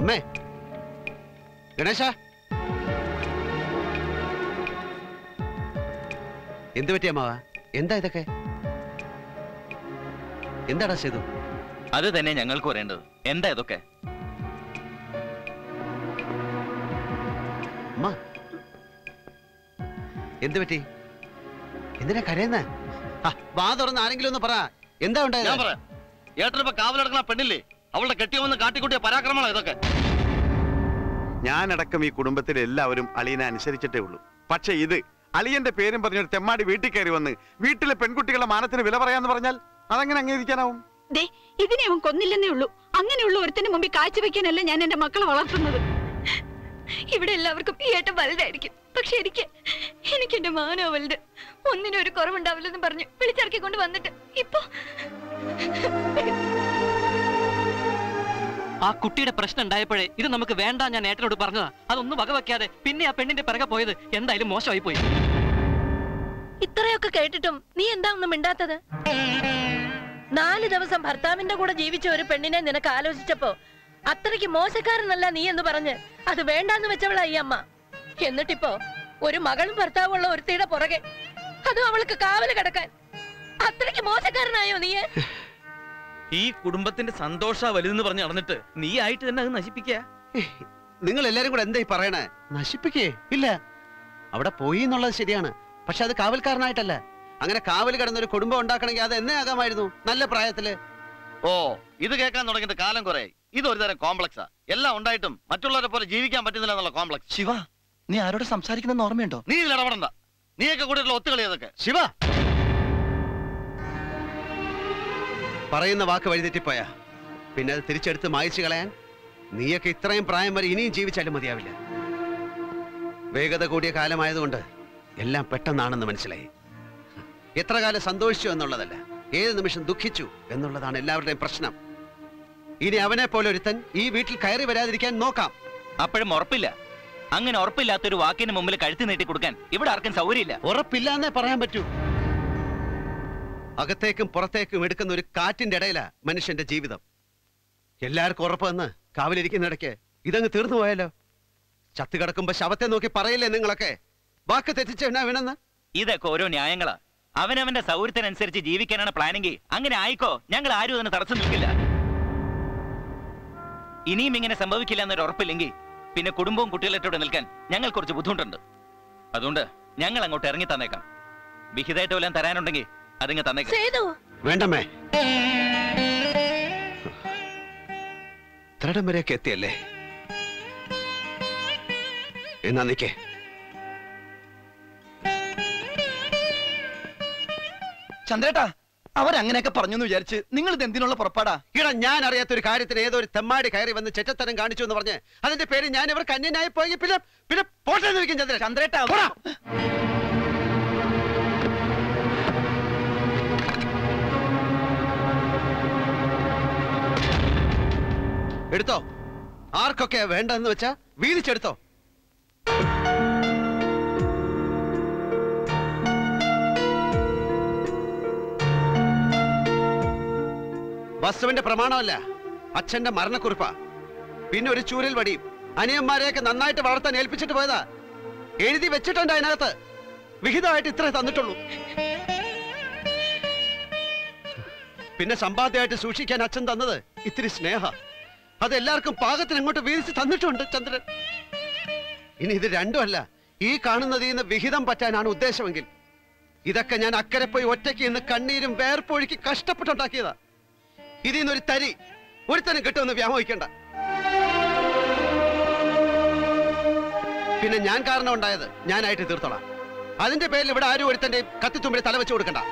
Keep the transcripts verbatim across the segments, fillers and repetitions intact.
അമ്മേ, ഗണേശ, എന്ത് പറ്റി അമ്മാവ? എന്താ ഇതൊക്കെ? എന്താടാ ചെയ്തു? അത് തന്നെ ഞങ്ങൾക്ക് പറയേണ്ടത്. എന്താ ഇതൊക്കെ? അമ്മ, എന്ത് പറ്റി? എന്തിനാ കരയുന്നേ? വാ തുറന്ന് ആരെങ്കിലും ഒന്ന് പറ. എന്താ ഉണ്ടായത്? ഞാൻ പറയാം. ഏട്ടനിപ്പോ കാവലടക്കണ പെണ്ണില്ലേ, അവളുടെ കെട്ടിയവന്ന് കാട്ടിക്കൂട്ടിയ പരാക്രമമാണ് ഇതൊക്കെ. ഞാനടക്കം ഈ കുടുംബത്തിലെ എല്ലാവരും അളിയനെ അനുസരിച്ചിട്ടേ ഉള്ളൂ. പക്ഷെ ഇത് അളിയന്റെ പേരും പറഞ്ഞൊരു തെമ്മാടി വീട്ടിൽ കയറി വന്ന് വീട്ടിലെ പെൺകുട്ടികളുടെ മാനത്തിന് വില പറയാന്ന് പറഞ്ഞാൽ അതെങ്ങനെ അംഗീകരിക്കാനാവും? ഇതിനെ അവൻ കൊന്നില്ലെന്നേ ഉള്ളൂ. അങ്ങനെയുള്ള ഒരുത്തിന് മുമ്പിൽ കാഴ്ചവെക്കാനല്ല ഞാൻ എന്റെ മക്കളെ വളർത്തുന്നത്. ഇവിടെ എല്ലാവർക്കും ഈ ഏട്ടൻ വലുതായിരിക്കും, പക്ഷെ എനിക്ക് എനിക്ക് എന്റെ മാനോ വലുത്. ഒന്നിനും ഒരു കുറവുണ്ടാവില്ലെന്ന് പറഞ്ഞു വിളിച്ചിറക്കിക്കൊണ്ട് വന്നിട്ട് ഇപ്പൊ ആ കുട്ടിയുടെ പ്രശ്നം ഉണ്ടായപ്പോഴേ ഇത് നമുക്ക് വേണ്ട ഞാൻ ഏട്ടനോട് പറഞ്ഞതാ. അതൊന്നും വകവെക്കാതെ പിന്നെ ആ പെണ്ണിന്റെ പിറകെ പോയത് എന്തായാലും മോശമായി പോയി. ഇത്രയൊക്കെ കേട്ടിട്ടും നീ എന്താ ഒന്നും മിണ്ടാത്തത്? നാല് ദിവസം ഭർത്താവിന്റെ കൂടെ ജീവിച്ച ഒരു പെണ്ണിനെ നിനക്ക് ആലോചിച്ചപ്പോ അത്രയ്ക്ക് മോശക്കാരനല്ല നീ എന്ന് പറഞ്ഞ് അത് വേണ്ടാന്ന് വെച്ചവളാ ഈ അമ്മ. എന്നിട്ടിപ്പോ ഒരു മകളും ഭർത്താവും ഉള്ള ഒരുത്തിയുടെ പുറകെ, അതും അവൾക്ക് കാവല് കിടക്കാൻ. അത്രയ്ക്ക് മോശക്കാരനായോ നീ? ഈ കുടുംബത്തിന്റെ സന്തോഷ വലുതെന്ന് പറഞ്ഞ് നടന്നിട്ട് നീ ആയിട്ട് തന്നെ അത് നശിപ്പിക്കുക. നിങ്ങൾ എല്ലാരും കൂടെ എന്തായി പറയണേ? നശിപ്പിക്കേ ഇല്ല. അവിടെ പോയി എന്നുള്ളത് ശരിയാണ്, പക്ഷെ അത് കാവൽക്കാരനായിട്ടല്ല. അങ്ങനെ കാവൽ കിടന്നൊരു കുടുംബം ഉണ്ടാക്കണമെങ്കിൽ അത് എന്നെ ആകാമായിരുന്നു നല്ല പ്രായത്തില്. ഓ, ഇത് കേൾക്കാൻ തുടങ്ങിയിട്ട് കാലം കുറെ. ഇതൊരു തരം കോംപ്ലക്സാ. എല്ലാം ഉണ്ടായിട്ടും മറ്റുള്ളവരെ പോലെ ജീവിക്കാൻ പറ്റുന്നില്ല എന്നുള്ള കോംപ്ലക്സ്. ശിവ, നീ ആരോട് സംസാരിക്കുന്ന ഓർമ്മയുണ്ടോ? നീ ഇതിൽ ഇടപെടണ്ട. നീയൊക്കെ കൂടിയിട്ടുള്ള ഒത്തുകളി അതൊക്കെ. ശിവ, പറയുന്ന വാക്ക് വഴിതെറ്റിപ്പോയാ പിന്നെ അത് തിരിച്ചെടുത്ത് മായ്ച്ചു കളയാൻ നീയൊക്കെ ഇത്രയും പ്രായം വരെ ഇനിയും ജീവിച്ചാലും മതിയാവില്ല. വേഗത കൂടിയ കാലമായതുകൊണ്ട് എല്ലാം പെട്ടെന്നാണെന്ന് മനസ്സിലായി. എത്ര കാലം സന്തോഷിച്ചു എന്നുള്ളതല്ല, ഏത് നിമിഷം ദുഃഖിച്ചു എന്നുള്ളതാണ് എല്ലാവരുടെയും പ്രശ്നം. ഇനി അവനെ പോലെ ഒരുത്തൻ ഈ വീട്ടിൽ കയറി വരാതിരിക്കാൻ നോക്കാം. അപ്പോഴും ഉറപ്പില്ല. അങ്ങനെ ഉറപ്പില്ലാത്തൊരു വാക്കിന് മുമ്പിൽ കഴുത്തി നീട്ടി കൊടുക്കാൻ ഇവിടെ ആർക്കും സൗകര്യമില്ല. ഉറപ്പില്ല എന്നേ പറയാൻ പറ്റൂ. അകത്തേക്കും പുറത്തേക്കും എടുക്കുന്ന ഒരു കാറ്റിന്റെ ഇടയിലാ മനുഷ്യന്റെ ജീവിതം. എല്ലാവർക്കും ഉറപ്പ് വന്ന് കാവലിരിക്കുന്നിടയ്ക്ക് ഇതങ്ങ് തീർന്നു പോയാലോ? ചത്തു കിടക്കുമ്പോ ശവത്തെ നോക്കി പറയില്ലേ നിങ്ങളൊക്കെ വാക്ക് തെറ്റിച്ചെന്ന്? ഇതൊക്കെ ഓരോ ന്യായങ്ങളാ. അവനവന്റെ സൗകര്യത്തിനനുസരിച്ച് ജീവിക്കാനാണ് പ്ലാനിങ്. അങ്ങനെ ആയിക്കോ, ഞങ്ങൾ ആരും അതിന് തടസ്സം നിൽക്കില്ല. ഇനിയും ഇങ്ങനെ സംഭവിക്കില്ല എന്നൊരു ഉറപ്പില്ലെങ്കിൽ പിന്നെ കുടുംബവും കുട്ടികളായിട്ടോടെ നിൽക്കാൻ ഞങ്ങൾ കുറച്ച് ബുദ്ധിമുട്ടുണ്ട്. അതുകൊണ്ട് ഞങ്ങൾ അങ്ങോട്ട് ഇറങ്ങി തന്നേക്കാം. വിഹിതമായിട്ട് വല്ലതും തരാനുണ്ടെങ്കിൽ അതിങ്ങ് തന്നേക്കാം. വേണ്ടമ്മേ, ത്രിടം വരെയൊക്കെ എത്തിയല്ലേ? എന്നാ നിക്കേ. ചന്ദ്രേട്ടാ, അവരങ്ങനെയൊക്കെ പറഞ്ഞു എന്ന് വിചാരിച്ച് നിങ്ങൾ ഇത് എന്തിനുള്ള പുറപ്പാടാ? ഇടാ, ഞാൻ അറിയാത്തൊരു കാര്യത്തിന് ഏതോ ഒരു തെമ്മാടി കയറി വന്ന് ചെറ്റത്തരം കാണിച്ചു എന്ന് പറഞ്ഞ് അതിന്റെ പേര് ഞാൻ ഇവർക്ക് അന്യനായി പോയി. പിന്നെ പിന്നെ പോട്ടെന്ന് വെക്കും ചന്ദ്ര. ചന്ദ്രേട്ടാ, എടുത്തോ. ആർക്കൊക്കെ വേണ്ടെന്ന് വെച്ചാ വീതിച്ചെടുത്തോ. വസ്തുവിന്റെ പ്രമാണമല്ല, അച്ഛന്റെ മരണക്കുറിപ്പാ. പിന്നെ ഒരു ചൂരൽ വടിയും. അനിയന്മാരെയൊക്കെ നന്നായിട്ട് വളർത്താൻ ഏൽപ്പിച്ചിട്ട് പോയതാ. എഴുതി വെച്ചിട്ടുണ്ട് അതിനകത്ത്. വിഹിതമായിട്ട് ഇത്രേ തന്നിട്ടുള്ളൂ. പിന്നെ സമ്പാദ്യമായിട്ട് സൂക്ഷിക്കാൻ അച്ഛൻ തന്നത് ഇത്തിരി സ്നേഹ. അതെല്ലാവർക്കും പാകത്തിന് അങ്ങോട്ട് വീതിച്ച് തന്നിട്ടുണ്ട് ചന്ദ്രൻ. ഇനി ഇത് രണ്ടും അല്ല, ഈ കാണുന്നതിൽ നിന്ന് വിഹിതം പറ്റാനാണ് ഉദ്ദേശമെങ്കിൽ ഇതൊക്കെ ഞാൻ അക്കരെ പോയി ഒറ്റയ്ക്ക് നിന്ന് കണ്ണീരും വേർപ്പൊഴുക്കി കഷ്ടപ്പെട്ടുണ്ടാക്കിയതാ. ഇതിൽ നിന്നൊരു തരി ഒരുത്തനും കിട്ടുമെന്ന് വ്യാമോഹിക്കണ്ട. പിന്നെ ഞാൻ കാരണം ഉണ്ടായത് ഞാനായിട്ട് തീർത്തോളാം. അതിന്റെ പേരിൽ ഇവിടെ ആരും ഒരുത്തന്റെ കത്തിത്തുമ്പിൽ തല വെച്ച് കൊടുക്കണ്ട.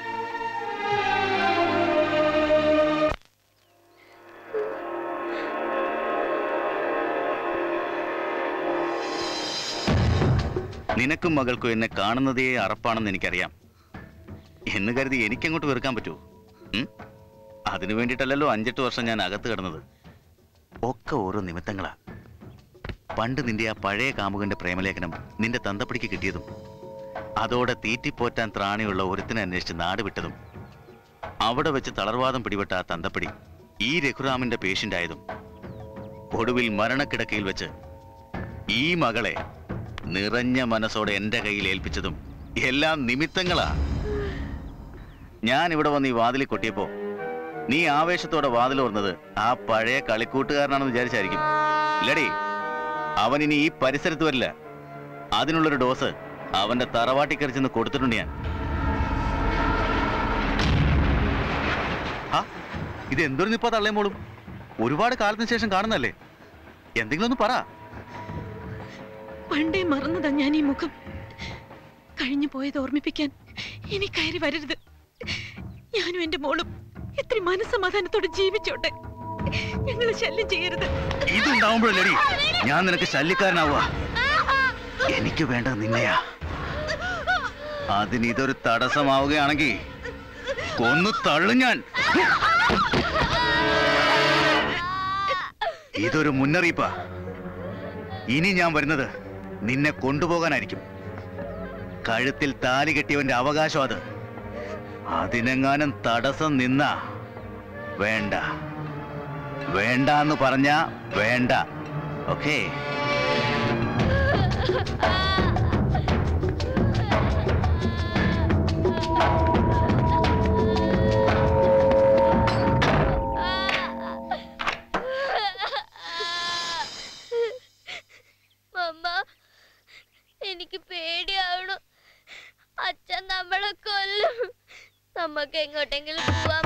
നിനക്കും മകൾക്കും എന്നെ കാണുന്നതേ അറപ്പാണെന്ന് എനിക്കറിയാം. എന്ന് കരുതി എനിക്കങ്ങോട്ട് വെറുക്കാൻ പറ്റുമോ? അതിനു വേണ്ടിയിട്ടല്ലോ അഞ്ചെട്ട് വർഷം ഞാൻ അകത്ത് കിടന്നത്. ഒക്കെ ഓരോ നിമിത്തങ്ങളാ. പണ്ട് നിന്റെ ആ പഴയ കാമുകന്റെ പ്രേമലേഖനം നിന്റെ തന്തപ്പടിക്ക് കിട്ടിയതും അതോടെ തീറ്റിപ്പോറ്റാൻ ത്രാണിയുള്ള ഒരുത്തിനെ അന്വേഷിച്ച് നാട് വിട്ടതും അവിടെ വെച്ച് തളർവാദം പിടിപെട്ട ആ തന്തപ്പടി ഈ രഘുറാമിന്റെ പേഷ്യന്റ് ആയതും ഒടുവിൽ മരണക്കിടക്കയിൽ വെച്ച് ഈ മകളെ നിറഞ്ഞ മനസ്സോടെ എന്റെ കയ്യിൽ ഏൽപ്പിച്ചതും എല്ലാം നിമിത്തങ്ങളാ. ഞാൻ ഇവിടെ വന്ന് ഈ വാതിലിൽ കൊട്ടിയപ്പോ നീ ആവേശത്തോടെ വാതിൽ ഓർന്നത് ആ പഴയ കളിക്കൂട്ടുകാരനാണെന്ന് വിചാരിച്ചായിരിക്കും. ഇല്ലടി, അവൻ ഇനി ഈ പരിസരത്ത് വരില്ല. അതിനുള്ളൊരു ഡോസ് അവന്റെ തറവാട്ടി കറിച്ചെന്ന് കൊടുത്തിട്ടുണ്ട് ഞാൻ. ആ ഇത് എന്തൊരു നിപ്പാ തള്ളേ മോളും? ഒരുപാട് കാലത്തിന് ശേഷം കാണുന്നല്ലേ, എന്തെങ്കിലും ഒന്ന് പറ. പണ്ടേ മറന്നതാ ഞാൻ ഈ മുഖം. കഴിഞ്ഞു പോയത് ഓർമ്മിപ്പിക്കാൻ ഇനി കയറി വരരുത്. ഞാനും എന്റെ മോളും എത്ര മനസ്സമാധാനത്തോടെ ജീവിച്ചോട്ടെ. ഞങ്ങളെ ശല്യം ചെയ്യരുത്. ഇതുണ്ടാവുമ്പോഴല്ലേ ഞാൻ നിനക്ക് ശല്യക്കാരനാവുക. എനിക്ക് വേണ്ടത് നിന്നെയാ. അതിനിതൊരു തടസ്സമാവുകയാണെങ്കിൽ കൊന്നു തള്ളു ഞാൻ. ഇതൊരു മുന്നറിയിപ്പാ. ഇനി ഞാൻ വരുന്നത് നിന്നെ കൊണ്ടുപോകാനായിരിക്കും. കഴുത്തിൽ താലി കെട്ടിയവന്റെ അവകാശം അത്. അതിനെങ്ങാനും തടസ്സം നിന്നാ വേണ്ട. വേണ്ട എന്ന് പറഞ്ഞാ വേണ്ട. ഓക്കേ? എനിക്ക് പേടിയാവണു. അച്ഛൻ നമ്മളെ കൊല്ലും. നമുക്ക് എങ്ങോട്ടെങ്കിലും പോവാം.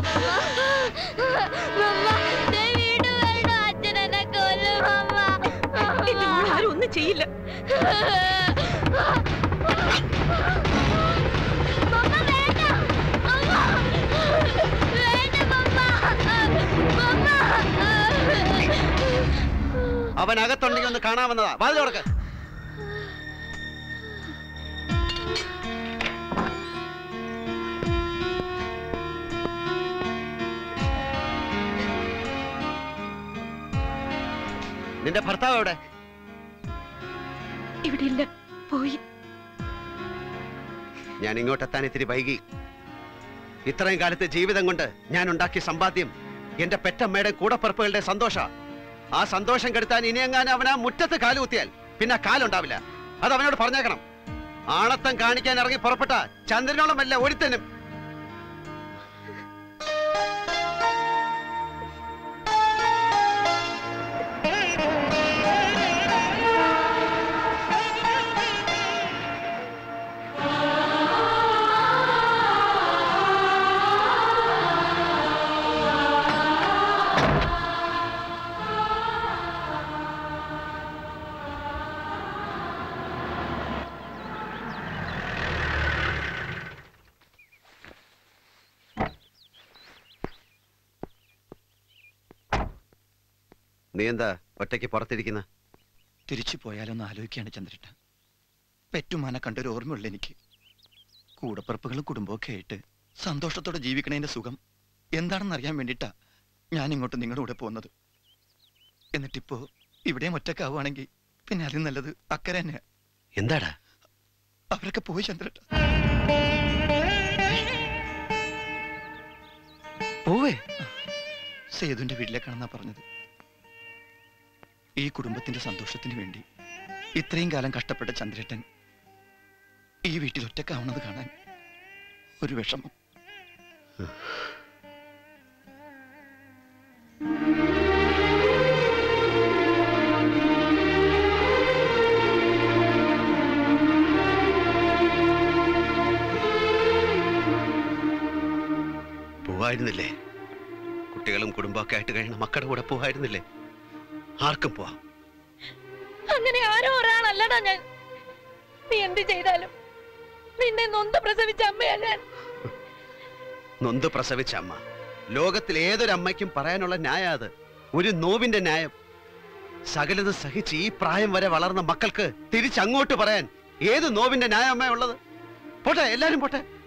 വീട് വേണം. അച്ഛൻ എന്നെ കൊല്ലും. ആരും ഒന്നും ചെയ്യില്ല. അവൻ അകത്തുണ്ടെങ്കിൽ ഒന്ന് കാണാമെന്നതാ. വാതിൽ തുറക്ക്. നിന്റെ ഭർത്താവ് എവിടെ? ഇവിടെ ഇല്ല, പോയി. ഞാൻ ഇങ്ങോട്ടെത്താൻ ഇത്തിരി വൈകി. ഇത്രയും കാലത്തെ ജീവിതം കൊണ്ട് ഞാൻ ഉണ്ടാക്കിയ സമ്പാദ്യം എന്റെ പെറ്റമ്മയുടെ കൂടപ്പറപ്പുകളുടെ സന്തോഷ. ആ സന്തോഷം കെടുത്താൻ ഇനിയെങ്ങാനും അവൻ ആ മുറ്റത്ത് കാലുകുത്തിയാൽ പിന്നെ കാലുണ്ടാവില്ല. അത് അവനോട് പറഞ്ഞേക്കണം. ആണത്തം കാണിക്കാൻ ഇറങ്ങി പുറപ്പെട്ട ചന്ദ്രനോളമല്ല ഒരുത്തനും. നീ എന്താ ഒറ്റയ്ക്ക് പുറത്തിരിക്കുന്ന? തിരിച്ചു പോയാലൊന്ന് ആലോചിക്കുകയാണ് ചന്ദ്രേട്ട. പെറ്റുമാനെ കണ്ടൊരു ഓർമ്മയുള്ള എനിക്ക്. കൂടപ്പിറപ്പുകളും കുടുംബമൊക്കെ ആയിട്ട് സന്തോഷത്തോടെ ജീവിക്കണതിന്റെ സുഖം എന്താണെന്ന് അറിയാൻ വേണ്ടിയിട്ടാ ഞാൻ ഇങ്ങോട്ട് നിങ്ങളുടെ കൂടെ പോകുന്നത്. എന്നിട്ടിപ്പോ ഇവിടെയും ഒറ്റക്കാവുകയാണെങ്കിൽ പിന്നെ അതിന് നല്ലത് അക്കരെ തന്നെയാ. എന്താടാ? അവരൊക്കെ പോയി ചന്ദ്രേട്ട. പോവേ? സേതുവിന്റെ വീട്ടിലേക്കാണെന്നാ പറഞ്ഞത്. ഈ കുടുംബത്തിന്റെ സന്തോഷത്തിന് വേണ്ടി ഇത്രയും കാലം കഷ്ടപ്പെട്ട ചന്ദ്രേട്ടൻ ഈ വീട്ടിൽ ഒറ്റക്കാവണത് കാണാൻ ഒരു വിഷമം. പോവായിരുന്നില്ലേ? കുട്ടികളും കുടുംബമൊക്കെ ആയിട്ട് കഴിയണ മക്കളുടെ കൂടെ പോവായിരുന്നില്ലേ? ആർക്കും പോവാം. അങ്ങനെ ആരോ ഒരാളല്ലടാ ഞാൻ. നീ എന്ത് ചെയ്താലും നിന്നെ നൊന്ത് പ്രസവിച്ച അമ്മയാ ഞാൻ. നൊന്ത് പ്രസവിച്ച അമ്മ ലോകത്തിൽ ഏതൊരമ്മയ്ക്കും പറയാനുള്ള ന്യായം അത്. ഒരു നോവിന്റെ ന്യായം. സകലത് സഹിച്ച് ഈ പ്രായം വരെ വളർന്ന മക്കൾക്ക് തിരിച്ചങ്ങോട്ട് പറയാൻ ഏത് നോവിന്റെ ന്യായം അമ്മ ഉള്ളത്? പോട്ടെ, എല്ലാരും പോട്ടെ.